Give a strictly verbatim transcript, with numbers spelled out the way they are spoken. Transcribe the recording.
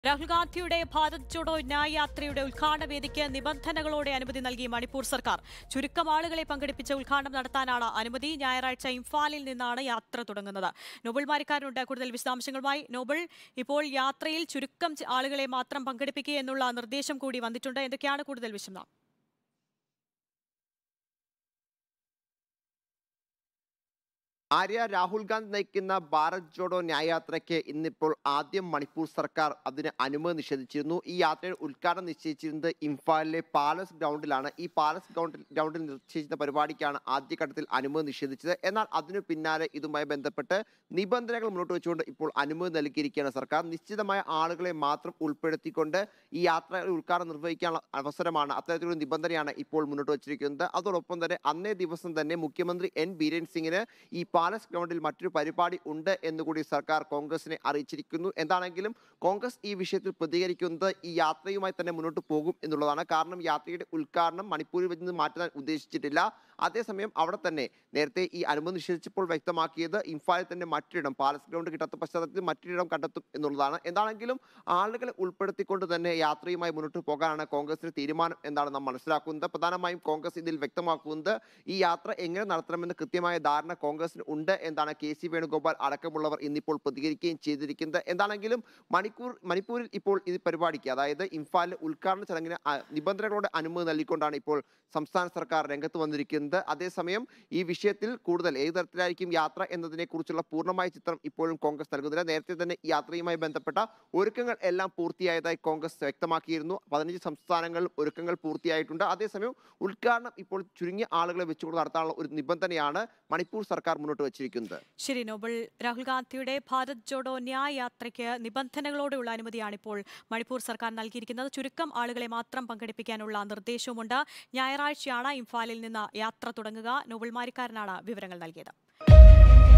രാഹുൽ ഗാന്ധിയുടെ ഭാരത് ജോഡോ ന്യായ് യാത്രയുടെ ഉദ്ഘാടന വേദിക്ക് നിബന്ധനകളോടെ അനുമതി നൽകി മണിപ്പൂർ സർക്കാർ. ചുരുക്കം ആളുകളെ പങ്കെടുപ്പിച്ച് ഉദ്ഘാടനം നടത്താനാണ് അനുമതി. ഞായറാഴ്ച ഇംഫാലിൽ നിന്നാണ് യാത്ര തുടങ്ങുന്നത്. നോബൽ മാരിക്കാരുണ്ട് കൂടുതൽ വിശദാംശങ്ങളുമായി. നോബൽ, ഇപ്പോൾ യാത്രയിൽ ചുരുക്കം ആളുകളെ മാത്രം പങ്കെടുപ്പിക്കുക എന്നുള്ള നിർദ്ദേശം കൂടി വന്നിട്ടുണ്ട്. എന്തൊക്കെയാണ് കൂടുതൽ വിശദം? ആര്യ, രാഹുൽ ഗാന്ധി നയിക്കുന്ന ഭാരത് ജോഡോ ന്യായ് യാത്രയ്ക്ക് ഇന്നിപ്പോൾ ആദ്യം മണിപ്പൂർ സർക്കാർ അതിന് അനുമതി നിഷേധിച്ചിരുന്നു. ഈ യാത്രയുടെ ഉദ്ഘാടനം നിശ്ചയിച്ചിരുന്നത് ഇംഫാലിലെ പാലസ് ഗ്രൗണ്ടിലാണ്. ഈ പാലസ് ഗ്രൗണ്ടിൽ ഗ്രൗണ്ടിൽ നിശ്ചയിച്ച പരിപാടിക്കാണ് ആദ്യഘട്ടത്തിൽ അനുമതി നിഷേധിച്ചത്. എന്നാൽ അതിനു പിന്നാലെ ഇതുമായി ബന്ധപ്പെട്ട് നിബന്ധനകൾ മുന്നോട്ട് വെച്ചുകൊണ്ട് ഇപ്പോൾ അനുമതി നൽകിയിരിക്കുകയാണ് സർക്കാർ. നിശ്ചിതമായ ആളുകളെ മാത്രം ഉൾപ്പെടുത്തിക്കൊണ്ട് ഈ യാത്രയുടെ ഉദ്ഘാടനം നിർവഹിക്കാനുള്ള അവസരമാണ്, അത്തരത്തിലൊരു നിബന്ധനയാണ് ഇപ്പോൾ മുന്നോട്ട് വെച്ചിരിക്കുന്നത്. അതോടൊപ്പം തന്നെ അന്നേ ദിവസം തന്നെ മുഖ്യമന്ത്രി എൻ ബീരൻ സിംഗിന് ഈ പാലസ് ഗ്രൗണ്ടിൽ മറ്റൊരു പരിപാടി ഉണ്ട് എന്നുകൂടി സർക്കാർ കോൺഗ്രസിനെ അറിയിച്ചിരിക്കുന്നു. എന്താണെങ്കിലും കോൺഗ്രസ് ഈ വിഷയത്തിൽ പ്രതികരിക്കുന്നത് ഈ യാത്രയുമായി തന്നെ മുന്നോട്ട് പോകും എന്നുള്ളതാണ്. കാരണം യാത്രയുടെ ഉദ്ഘാടനം മണിപ്പൂരിൽ നിന്ന് മാറ്റാൻ ഉദ്ദേശിച്ചിട്ടില്ല. അതേസമയം അവിടെ തന്നെ നേരത്തെ ഈ അനുമതി നിഷേധിച്ചപ്പോൾ വ്യക്തമാക്കിയത് ഇംഫാലിൽ തന്നെ മറ്റൊരിടം, പാലസ് ഗ്രൗണ്ട് കിട്ടാത്ത പശ്ചാത്തലത്തിൽ മറ്റൊരിടം കണ്ടെത്തും എന്നുള്ളതാണ്. എന്താണെങ്കിലും ആളുകളെ ഉൾപ്പെടുത്തിക്കൊണ്ട് തന്നെ യാത്രയുമായി മുന്നോട്ട് പോകാനാണ് കോൺഗ്രസിന്റെ തീരുമാനം എന്നാണ് നാം മനസ്സിലാക്കുന്നത്. പ്രധാനമായും കോൺഗ്രസ് ഇതിൽ വ്യക്തമാക്കുന്നത് ഈ യാത്ര എങ്ങനെ നടത്തണമെന്ന് കൃത്യമായ ധാരണ കോൺഗ്രസിന് ഉണ്ട് എന്നാണ്. കെ സി വേണുഗോപാൽ അടക്കമുള്ളവർ ഇന്നിപ്പോൾ പ്രതികരിക്കുകയും ചെയ്തിരിക്കുന്നത്. എന്താണെങ്കിലും മണിക്കൂർ മണിപ്പൂരിൽ ഇപ്പോൾ ഈ പരിപാടിക്ക്, അതായത് ഇംഫാലിലെ ഉദ്ഘാടന ചടങ്ങിന് നിബന്ധനകളോടെ അനുമതി നൽകിക്കൊണ്ടാണ് ഇപ്പോൾ സംസ്ഥാന സർക്കാർ രംഗത്ത് വന്നിരിക്കുന്നത്. അതേസമയം ഈ വിഷയത്തിൽ കൂടുതൽ ഏത് തരത്തിലായിരിക്കും യാത്ര എന്നതിനെ കുറിച്ചുള്ള പൂർണ്ണമായ ചിത്രം ഇപ്പോഴും കോൺഗ്രസ് നൽകുന്നില്ല. നേരത്തെ തന്നെ ഈ യാത്രയുമായി ബന്ധപ്പെട്ട ഒരുക്കങ്ങൾ എല്ലാം പൂർത്തിയായതായി കോൺഗ്രസ് വ്യക്തമാക്കിയിരുന്നു. പതിനഞ്ച് സംസ്ഥാനങ്ങളിൽ ഒരുക്കങ്ങൾ പൂർത്തിയായിട്ടുണ്ട്. അതേസമയം ഉദ്ഘാടനം ഇപ്പോൾ ചുരുങ്ങിയ ആളുകളെ വെച്ചുകൊണ്ട് നടത്താനുള്ള ഒരു നിബന്ധനയാണ് മണിപ്പൂർ സർക്കാർ മുന്നോട്ട് വെച്ചിരിക്കുന്നത്. ശരി നോബൽ, രാഹുൽ ഗാന്ധിയുടെ ഭാരത് ജോഡോ ന്യായ് യാത്രയ്ക്ക് നിബന്ധനകളോടെയുള്ള അനുമതിയാണ് ഇപ്പോൾ മണിപ്പൂർ സർക്കാർ നൽകിയിരിക്കുന്നത്. ചുരുക്കം ആളുകളെ മാത്രം പങ്കെടുപ്പിക്കാനുള്ള നിർദ്ദേശവുമുണ്ട്. ഞായറാഴ്ചയാണ് ഇംഫാലിൽ നിന്ന് യാത്ര തുടങ്ങുക. നോബൽ മാരിക്കാരനാണ് വിവരങ്ങൾ നൽകിയത്.